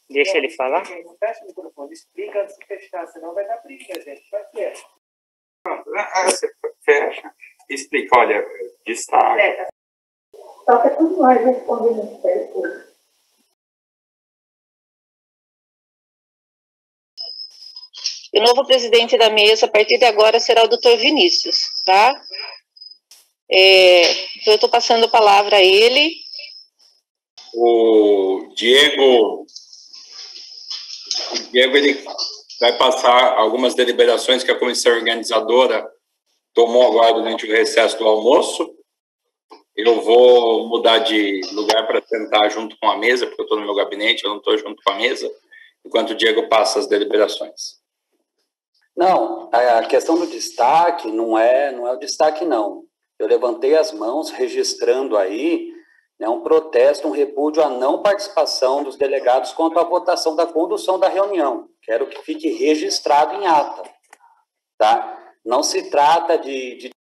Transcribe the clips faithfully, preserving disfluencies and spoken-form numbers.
Deixa ele falar. Não fecha o microfone, explica antes de fechar, senão vai dar briga, gente. Vai ser. Você fecha, explica, olha, destaque. Toca tudo mais respondendo as perguntas. O novo presidente da mesa, a partir de agora, será o doutor Vinícius, tá? É, eu estou passando a palavra a ele. O Diego, o Diego ele vai passar algumas deliberações que a comissão organizadora tomou agora durante o recesso do almoço. Eu vou mudar de lugar para sentar junto com a mesa, porque eu estou no meu gabinete, eu não estou junto com a mesa, enquanto o Diego passa as deliberações. Não, a questão do destaque não é, não é o destaque, não. Eu levantei as mãos registrando aí, né, um protesto, um repúdio à não participação dos delegados quanto à votação da condução da reunião. Quero que fique registrado em ata, tá? Não se trata de... de...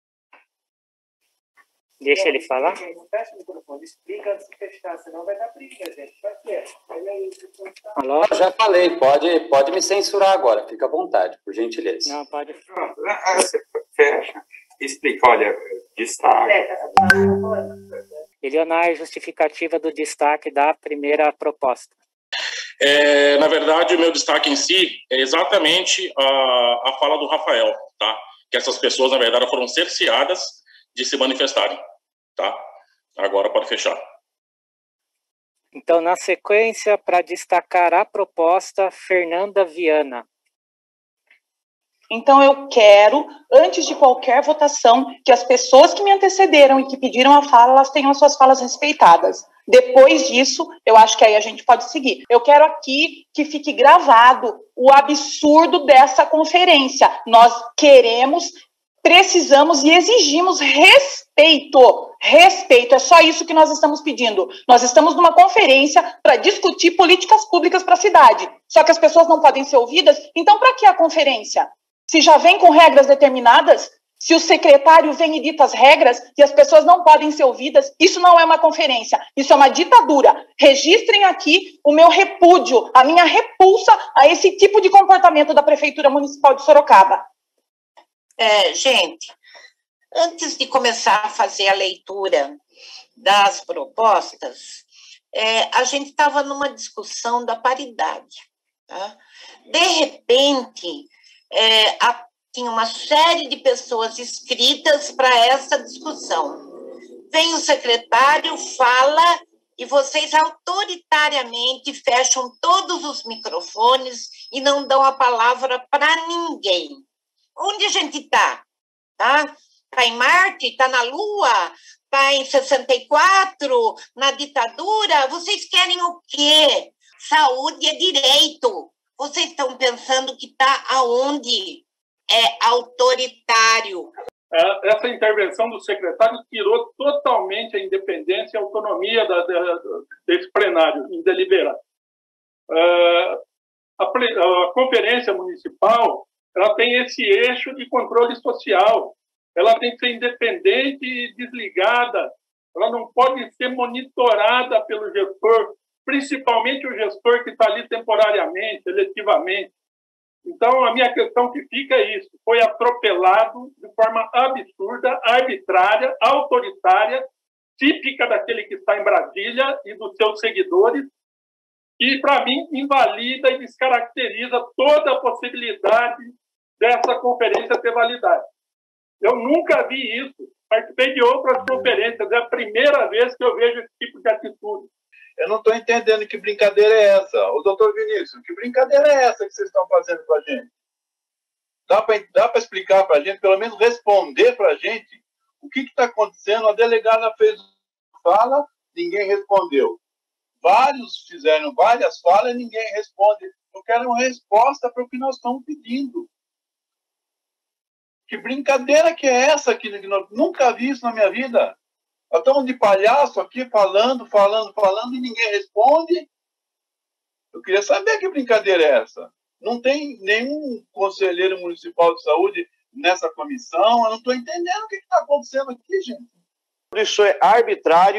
Deixa ele falar. Não fecha o microfone, explica antes de fechar, senão vai dar briga, gente. Vai ser. Alô? Eu já falei, pode, pode me censurar agora, fica à vontade, por gentileza. Não, pode. Você fecha, explica, olha, destaque. Elionar, justificativa do destaque da primeira proposta. É, na verdade, o meu destaque em si é exatamente a, a fala do Rafael, tá? Que essas pessoas, na verdade, foram cerceadas de se manifestarem, tá? Agora pode fechar. Então, na sequência, para destacar a proposta, Fernanda Viana. Então, eu quero, antes de qualquer votação, que as pessoas que me antecederam e que pediram a fala, elas tenham as suas falas respeitadas. Depois disso, eu acho que aí a gente pode seguir. Eu quero aqui que fique gravado o absurdo dessa conferência. Nós queremos, precisamos e exigimos respeito. Respeito, é só isso que nós estamos pedindo. Nós estamos numa conferência para discutir políticas públicas para a cidade. Só que as pessoas não podem ser ouvidas, então para que a conferência? Se já vem com regras determinadas, se o secretário vem e dita as regras e as pessoas não podem ser ouvidas, isso não é uma conferência, isso é uma ditadura. Registrem aqui o meu repúdio, a minha repulsa a esse tipo de comportamento da Prefeitura Municipal de Sorocaba. É, gente, antes de começar a fazer a leitura das propostas, é, a gente estava numa discussão da paridade, tá? De repente... É, a, tinha uma série de pessoas inscritas para essa discussão. Vem o secretário, fala, e vocês autoritariamente fecham todos os microfones e não dão a palavra para ninguém. Onde a gente está? Tá? Está em Marte? Está na Lua? Está em sessenta e quatro? Na ditadura? Vocês querem o quê? Saúde é direito. Vocês estão pensando que está aonde? É autoritário. Essa intervenção do secretário tirou totalmente a independência e a autonomia da, da, desse plenário em deliberar. A, a conferência municipal ela tem esse eixo de controle social. Ela tem que ser independente e desligada. Ela não pode ser monitorada pelo gestor, principalmente o gestor que está ali temporariamente, eletivamente. Então, a minha questão que fica é isso. Foi atropelado de forma absurda, arbitrária, autoritária, típica daquele que está em Brasília e dos seus seguidores, e, para mim, invalida e descaracteriza toda a possibilidade dessa conferência ter validade. Eu nunca vi isso. Participei de outras conferências. É a primeira vez que eu vejo esse tipo de atitude. Eu não estou entendendo que brincadeira é essa. O doutor Vinícius, que brincadeira é essa que vocês estão fazendo com a gente? Dá para dá para explicar para a gente, pelo menos responder para a gente o que está acontecendo? A delegada fez fala, ninguém respondeu. Vários fizeram várias falas e ninguém responde. Eu quero uma resposta para o que nós estamos pedindo. Que brincadeira que é essa? Que eu nunca vi isso na minha vida. Nós estamos de palhaço aqui, falando, falando, falando, e ninguém responde. Eu queria saber que brincadeira é essa. Não tem nenhum conselheiro municipal de saúde nessa comissão. Eu não estou entendendo o que está acontecendo aqui, gente. Isso é arbitrário,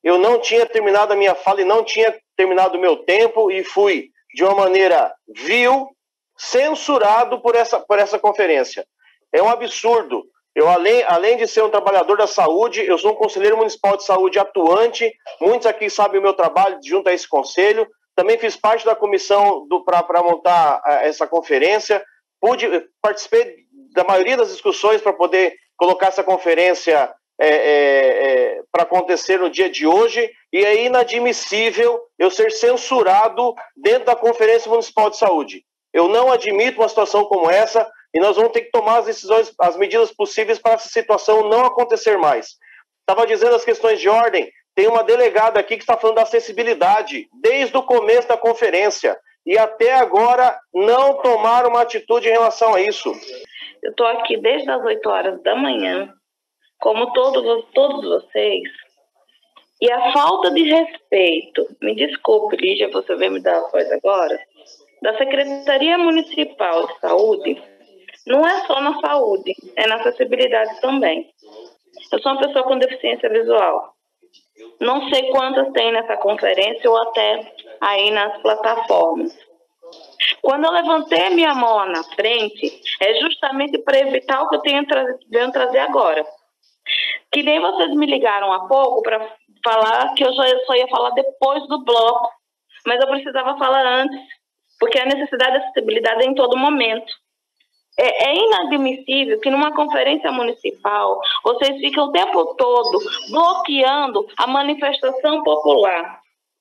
eu não tinha terminado a minha fala e não tinha terminado o meu tempo e fui, de uma maneira vil, censurado por essa, por essa conferência. É um absurdo. Eu, além, além de ser um trabalhador da saúde, eu sou um conselheiro municipal de saúde atuante, muitos aqui sabem o meu trabalho junto a esse conselho, também fiz parte da comissão para montar uh, essa conferência, pude, participei da maioria das discussões para poder colocar essa conferência é, é, é, para acontecer no dia de hoje, e é inadmissível eu ser censurado dentro da Conferência Municipal de Saúde. Eu não admito uma situação como essa, e nós vamos ter que tomar as decisões, as medidas possíveis para essa situação não acontecer mais. Estava dizendo as questões de ordem, tem uma delegada aqui que está falando da acessibilidade, desde o começo da conferência, e até agora não tomaram uma atitude em relação a isso. Eu estou aqui desde as oito horas da manhã, como todos, todos vocês, e a falta de respeito, me desculpe, Lígia, você veio me dar a voz agora, da Secretaria Municipal de Saúde, não é só na saúde, é na acessibilidade também. Eu sou uma pessoa com deficiência visual. Não sei quantas tem nessa conferência ou até aí nas plataformas. Quando eu levantei minha mão na frente, é justamente para evitar o que eu tenho tra venho trazer agora. Que nem vocês me ligaram há pouco para falar que eu só ia falar depois do bloco, mas eu precisava falar antes, porque a necessidade de acessibilidade é em todo momento. É, é inadmissível que numa conferência municipal vocês ficam o tempo todo bloqueando a manifestação popular.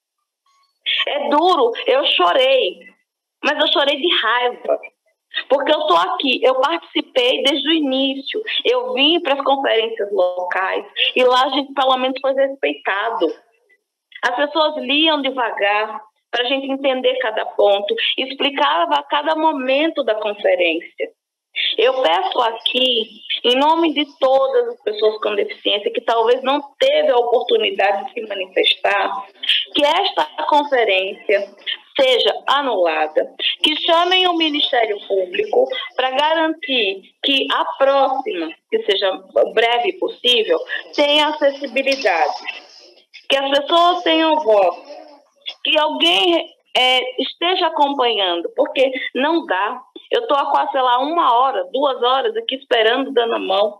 É duro, eu chorei, mas eu chorei de raiva, porque eu estou aqui, eu participei desde o início, eu vim para as conferências locais e lá a gente pelo menos foi respeitado. As pessoas liam devagar para a gente entender cada ponto, explicava a cada momento da conferência. Eu peço aqui, em nome de todas as pessoas com deficiência que talvez não teve a oportunidade de se manifestar, que esta conferência seja anulada, que chamem o Ministério Público para garantir que a próxima, que seja breve possível, tenha acessibilidade, que as pessoas tenham voz, que alguém é, esteja acompanhando, porque não dá. Eu estou há quase, sei lá, uma hora, duas horas aqui esperando, dando a mão.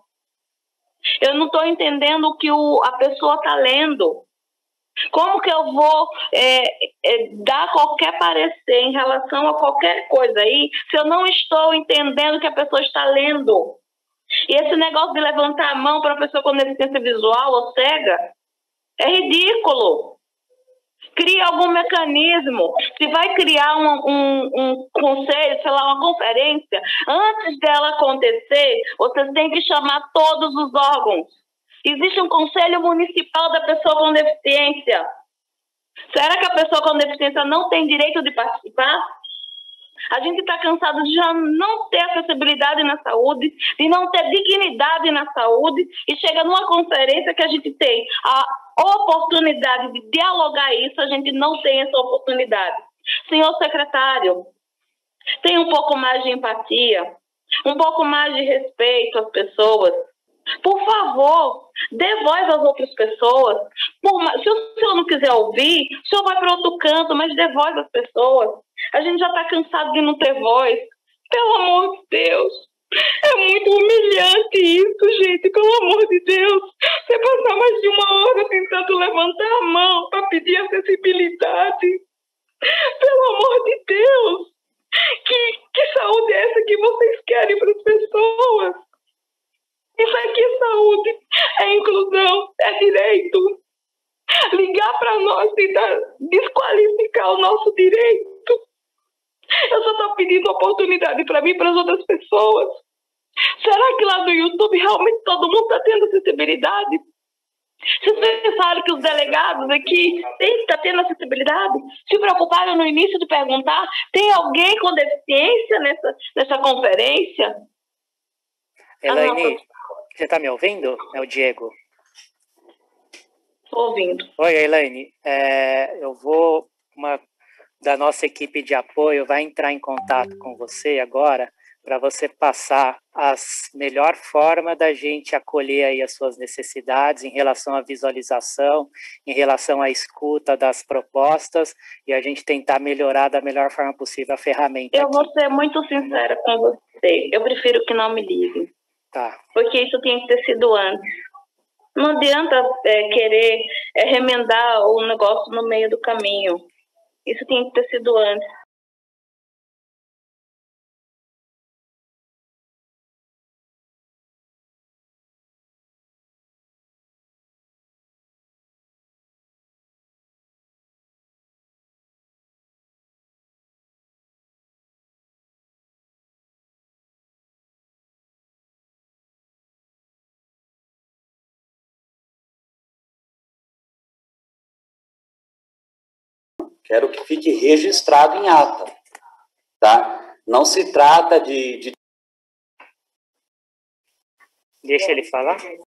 Eu não estou entendendo o que o, a pessoa está lendo. Como que eu vou é, é, dar qualquer parecer em relação a qualquer coisa aí, se eu não estou entendendo o que a pessoa está lendo? E esse negócio de levantar a mão para a pessoa com deficiência visual ou cega é ridículo. Cria algum mecanismo. Se vai criar um, um, um conselho, sei lá, uma conferência, antes dela acontecer, vocês têm que chamar todos os órgãos. Existe um conselho municipal da pessoa com deficiência. Será que a pessoa com deficiência não tem direito de participar? A gente está cansado de já não ter acessibilidade na saúde, de não ter dignidade na saúde, e chega numa conferência que a gente tem a oportunidade de dialogar isso, a gente não tem essa oportunidade. Senhor secretário, tenha um pouco mais de empatia, um pouco mais de respeito às pessoas. Por favor, dê voz às outras pessoas. Por, se o senhor não quiser ouvir, o senhor vai para outro canto, mas dê voz às pessoas. A gente já está cansado de não ter voz. Pelo amor de Deus. É muito humilhante isso, gente. Pelo amor de Deus. Você passar mais de uma hora tentando levantar a mão para pedir acessibilidade. Pelo amor de Deus. Que, que saúde é essa que vocês querem para as pessoas? Isso aqui é saúde, é inclusão, é direito. Ligar para nós e desqualificar o nosso direito. Eu só estou pedindo oportunidade para mim e para as outras pessoas. Será que lá no YouTube realmente todo mundo está tendo acessibilidade? Vocês pensaram que os delegados aqui estão tendo acessibilidade? Se preocuparam no início de perguntar, tem alguém com deficiência nessa, nessa conferência? Elaine, você está me ouvindo? É o Diego. Estou ouvindo. Oi, Elaine. É, eu vou... Uma da nossa equipe de apoio vai entrar em contato com você agora para você passar a melhor forma da gente acolher aí as suas necessidades em relação à visualização, em relação à escuta das propostas, e a gente tentar melhorar da melhor forma possível a ferramenta. Eu aqui. vou ser muito sincera com você. Eu prefiro que não me ligue. Tá. Porque isso tinha que ter sido antes. Não adianta é, querer é, remendar o negócio no meio do caminho. Isso tinha que ter sido antes. Quero que fique registrado em ata, tá? Não se trata de... de... Deixa ele falar.